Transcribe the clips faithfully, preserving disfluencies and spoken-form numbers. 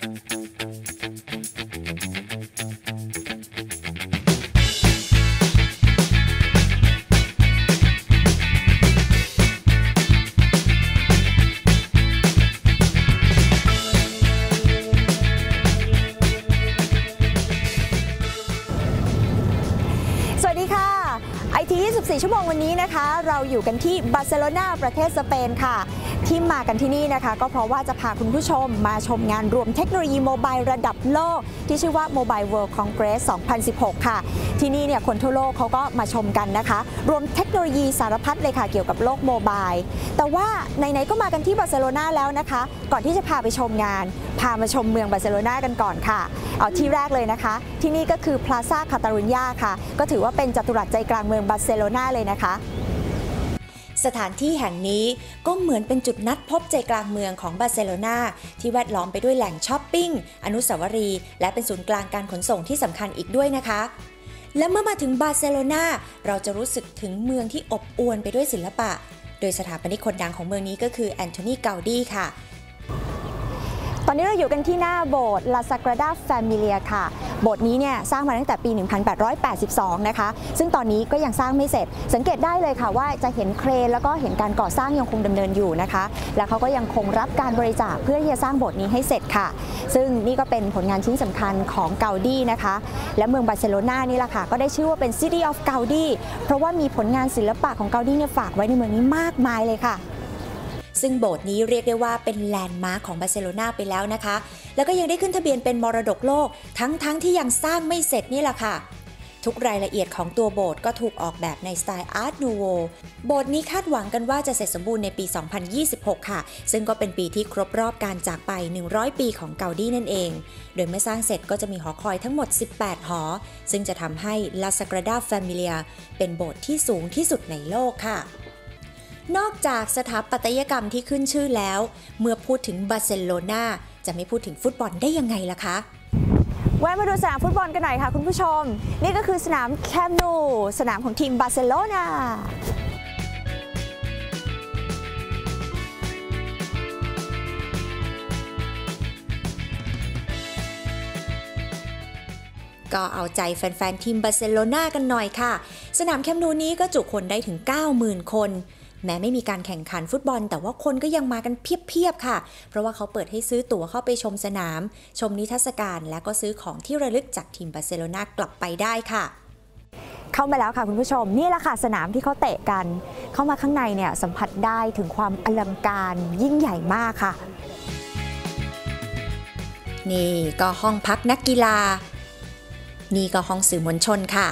ไอ ที ยี่สิบสี่ ชั่วโมงวันนี้นะคะเราอยู่กันที่บาร์เซโลนาประเทศสเปนค่ะที่มากันที่นี่นะคะก็เพราะว่าจะพาคุณผู้ชมมาชมงานรวมเทคโนโลยีโมบายระดับโลกที่ชื่อว่า Mobile World Congress สองพันสิบหก ค่ะที่นี่เนี่ยคนทั่วโลกเขาก็มาชมกันนะคะรวมเทคโนโลยีสารพัดเลยค่ะเกี่ยวกับโลกโมบายแต่ว่าไหนๆก็มากันที่บาร์เซโลนาแล้วนะคะก่อนที่จะพาไปชมงานพามาชมเมืองบาร์เซโลนากันก่อนค่ะเอาที่แรกเลยนะคะที่นี่ก็คือ Plaza Catalunya ค่ะก็ถือว่าเป็นจัตุรัสใจกลางเมืองบาร์เซโลนาเลยนะคะสถานที่แห่งนี้ก็เหมือนเป็นจุดนัดพบใจกลางเมืองของบาร์เซโลนาที่แวดล้อมไปด้วยแหล่งช้อปปิ้งอนุสาวรีย์และเป็นศูนย์กลางการขนส่งที่สำคัญอีกด้วยนะคะและเมื่อมาถึงบาร์เซโลนาเราจะรู้สึกถึงเมืองที่อบอวลไปด้วยศิลปะโดยสถาปนิกคนดังของเมืองนี้ก็คือแอนโทนีเกาดีค่ะตอนนี้เราอยู่กันที่หน้าโบสถ์ La Sagrada Familia ค่ะโบสถ์นี้เนี่ยสร้างมาตั้งแต่ปี หนึ่งพันแปดร้อยแปดสิบสอง นะคะซึ่งตอนนี้ก็ยังสร้างไม่เสร็จสังเกตได้เลยค่ะว่าจะเห็นเครนแล้วก็เห็นการก่อสร้างยังคงดำเนินอยู่นะคะและเขาก็ยังคงรับการบริจาคเพื่อที่จะสร้างโบสถ์นี้ให้เสร็จค่ะซึ่งนี่ก็เป็นผลงานชิ้นสำคัญของเกาดีนะคะและเมืองบาร์เซโลนานี่แหละค่ะก็ได้ชื่อว่าเป็น City of Gaudi เพราะว่ามีผลงานศิลปะของเกาดีเนี่ยฝากไว้ในเมืองนี้มากมายเลยค่ะซึ่งโบสถ์นี้เรียกได้ว่าเป็นแลนด์มาร์คของบาร์เซโลนาไปแล้วนะคะแล้วก็ยังได้ขึ้นทะเบียนเป็นมรดกโลกทั้งๆ ท, ที่ยังสร้างไม่เสร็จนี่แหละค่ะทุกรายละเอียดของตัวโบสถ์ก็ถูกออกแบบในสไตล์อาร์ตนูโวโบสถ์นี้คาดหวังกันว่าจะเสร็จสมบูรณ์ในปี สองพันยี่สิบหก ค่ะซึ่งก็เป็นปีที่ครบรอบการจากไป หนึ่งร้อย ปีของเกาดีนั่นเองโดยเมื่อสร้างเสร็จก็จะมีหอคอยทั้งหมด สิบแปด หอซึ่งจะทำให้ La Sagrada Familia เป็นโบสถ์ที่สูงที่สุดในโลกค่ะนอกจากสถาปัตยกรรมที่ขึ้นชื่อแล้วเมื่อพูดถึงบาร์เซโลนาจะไม่พูดถึงฟุตบอลได้ยังไงล่ะคะแวะมาดูสนามฟุตบอลกันหน่อยค่ะคุณผู้ชมนี่ก็คือสนามแคมป์นูสนามของทีมบาร์เซโลนาก็เอาใจแฟนๆทีมบาร์เซโลนากันหน่อยค่ะสนามแคมป์นูนี้ก็จุคนได้ถึง เก้าหมื่น คนแม้ไม่มีการแข่งขันฟุตบอลแต่ว่าคนก็ยังมากันเพียบๆค่ะเพราะว่าเขาเปิดให้ซื้อตั๋วเข้าไปชมสนามชมนิทรรศการและก็ซื้อของที่ระลึกจากทีมบาร์เซโลนากลับไปได้ค่ะเข้ามาแล้วค่ะคุณผู้ชมนี่แหละค่ะสนามที่เขาเตะกันเข้ามาข้างในเนี่ยสัมผัสได้ถึงความอลังการยิ่งใหญ่มากค่ะนี่ก็ห้องพักนักกีฬานี่ก็ห้องสื่อมวลชนค่ะ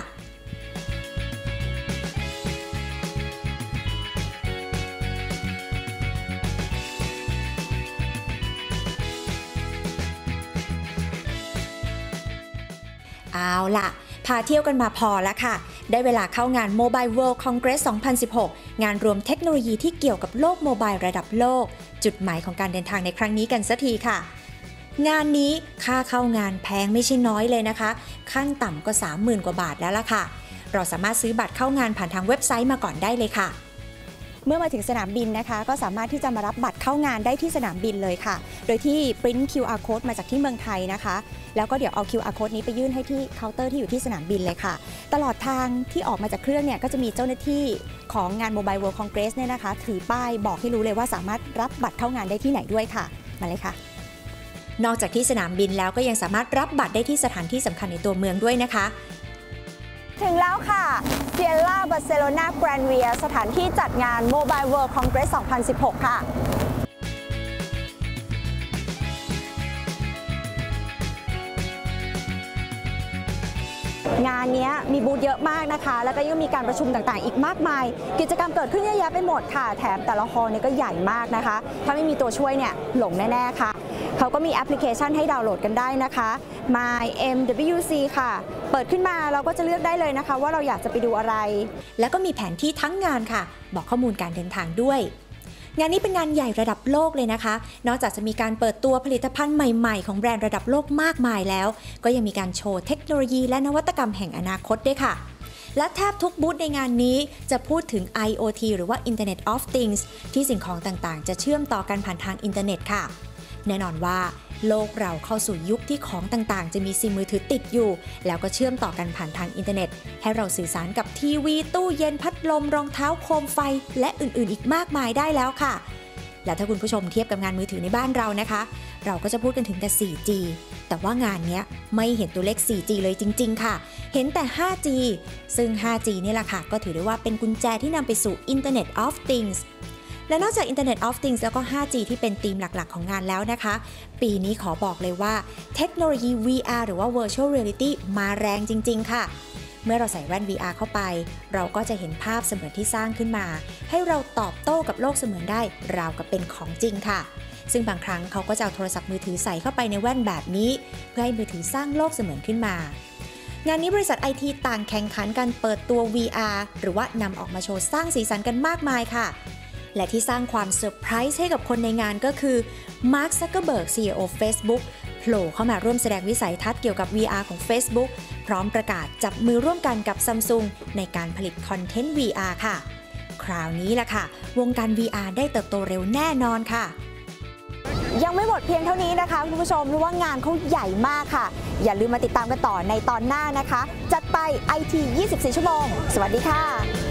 เอาล่ะพาเที่ยวกันมาพอแล้วค่ะได้เวลาเข้างาน Mobile World Congress สองพันสิบหก งานรวมเทคโนโลยีที่เกี่ยวกับโลกโมบายระดับโลกจุดหมายของการเดินทางในครั้งนี้กันสักทีค่ะงานนี้ค่าเข้างานแพงไม่ใช่น้อยเลยนะคะขั้นต่ำก็ สามหมื่น กว่าบาทแล้วล่ะค่ะเราสามารถซื้อบัตรเข้างานผ่านทางเว็บไซต์มาก่อนได้เลยค่ะเมื่อมาถึงสนามบินนะคะก็สามารถที่จะมารับบัตรเข้างานได้ที่สนามบินเลยค่ะโดยที่ปริ้น คิว อาร์ Code มาจากที่เมืองไทยนะคะแล้วก็เดี๋ยวเอา คิว อาร์ Code นี้ไปยื่นให้ที่เคาน์เตอร์ที่อยู่ที่สนามบินเลยค่ะตลอดทางที่ออกมาจากเครื่องเนี่ยก็จะมีเจ้าหน้าที่ของงาน Mobile World Congress เนี่ยนะคะถือป้ายบอกให้รู้เลยว่าสามารถรับบัตรเข้างานได้ที่ไหนด้วยค่ะมาเลยค่ะนอกจากที่สนามบินแล้วก็ยังสามารถรับบัตรได้ที่สถานที่สำคัญในตัวเมืองด้วยนะคะถึงแล้วค่ะ Fiesta Barcelona Gran Via สถานที่จัดงาน Mobile World Congress สองพันสิบหก ค่ะงานนี้มีบูธเยอะมากนะคะแล้วก็ยังมีการประชุมต่างๆอีกมากมายกิจกรรมเกิดขึ้นเยอะแยะไปหมดค่ะแถมแต่ละฮอลล์เนี่ยก็ใหญ่มากนะคะถ้าไม่มีตัวช่วยเนี่ยหลงแน่ๆค่ะเขาก็มีแอปพลิเคชันให้ดาวน์โหลดกันได้นะคะ My เอ็ม ดับเบิลยู ซี ค่ะเปิดขึ้นมาเราก็จะเลือกได้เลยนะคะว่าเราอยากจะไปดูอะไรแล้วก็มีแผนที่ทั้งงานค่ะบอกข้อมูลการเดินทางด้วยงานนี้เป็นงานใหญ่ระดับโลกเลยนะคะนอกจากจะมีการเปิดตัวผลิตภัณฑ์ใหม่ๆของแบรนด์ระดับโลกมากมายแล้วก็ยังมีการโชว์เทคโนโลยีและนวัตกรรมแห่งอนาคตด้วยค่ะและแทบทุกบูธในงานนี้จะพูดถึง ไอ โอ ที หรือว่า Internet of Things ที่สิ่งของต่างๆจะเชื่อมต่อกันผ่านทางอินเทอร์เน็ตค่ะแน่นอนว่าโลกเราเข้าสู่ยุคที่ของต่างๆจะมีซิมมือถือติดอยู่แล้วก็เชื่อมต่อกันผ่านทางอินเทอร์เน็ตให้เราสื่อสารกับทีวีตู้เย็นพัดลมรองเท้าโคมไฟและอื่นๆอีกมากมายได้แล้วค่ะและถ้าคุณผู้ชมเทียบกับงานมือถือในบ้านเรานะคะเราก็จะพูดกันถึงแต่ โฟร์จี แต่ว่างานนี้ไม่เห็นตัวเลข โฟร์จี เลยจริงๆค่ะเห็นแต่ ไฟว์จี ซึ่ง ไฟว์จี นี่แหละค่ะก็ถือได้ว่าเป็นกุญแจที่นำไปสู่ Internet of Things และนอกจาก Internet of Things แล้วก็ ไฟว์จี ที่เป็นธีมหลักๆของงานแล้วนะคะปีนี้ขอบอกเลยว่าเทคโนโลยี วี อาร์ หรือว่า Virtual Reality มาแรงจริงๆค่ะเมื่อเราใส่แว่น วี อาร์ เข้าไปเราก็จะเห็นภาพเสมือนที่สร้างขึ้นมาให้เราตอบโต้กับโลกเสมือนได้ราวกับเป็นของจริงค่ะซึ่งบางครั้งเขาก็จะเอาโทรศัพท์มือถือใส่เข้าไปในแว่นแบบนี้เพื่อให้มือถือสร้างโลกเสมือนขึ้นมางานนี้บริษัท ไอ ที ต่างแข่งขันกันเปิดตัว วี อาร์ หรือว่านำออกมาโชว์สร้างสีสันกันมากมายค่ะและที่สร้างความเซอร์ไพรส์ให้กับคนในงานก็คือมาร์ค ซักเคอร์เบิร์ก ซี อี โอ Facebook โผล่เข้ามาร่วมแสดงวิสัยทัศน์เกี่ยวกับ วี อาร์ ของ Facebook พร้อมประกาศจับมือร่วมกันกับ Samsung ในการผลิตคอนเทนต์ วี อาร์ ค่ะคราวนี้ล่ะค่ะวงการ วี อาร์ ได้เติบโตเร็วแน่นอนค่ะยังไม่หมดเพียงเท่านี้นะคะคุณผู้ชมเพราะว่างานเขาใหญ่มากค่ะอย่าลืมมาติดตามกันต่อในตอนหน้านะคะจัดไป ไอ ที ยี่สิบสี่ ชั่วโมงสวัสดีค่ะ